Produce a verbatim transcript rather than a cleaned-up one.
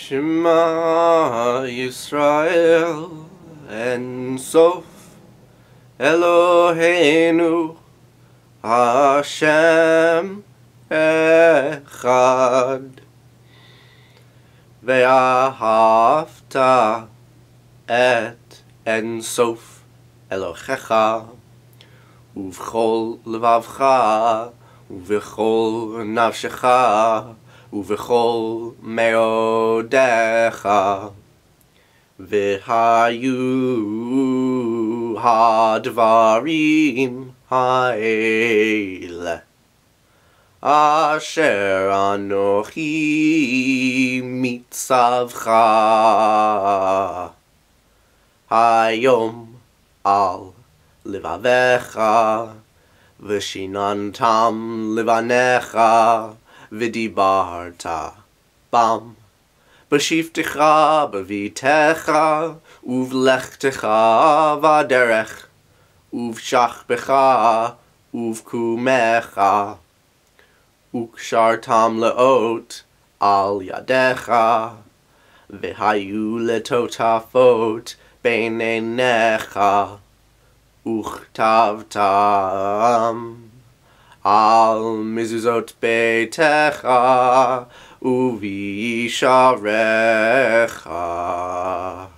Shema Yisrael En Sof Eloheinu Hashem Echad Vahafta et En Sof Elohecha Uvchol levavcha uvechol nafshecha uvechol meodecha v'hayu hadvarim ha'ele asher anochi mitzavcha hayom al Livavecha V'shinantam livanecha V'dibarta Bam B'shiftecha B'vitecha Uvlechtecha V'derech Uvshachbecha Uvkumecha Ukshartam leot Al yadecha V'hayu letotafot Beinenecha Uchtavtam al mizuzot beitecha uvisharecha.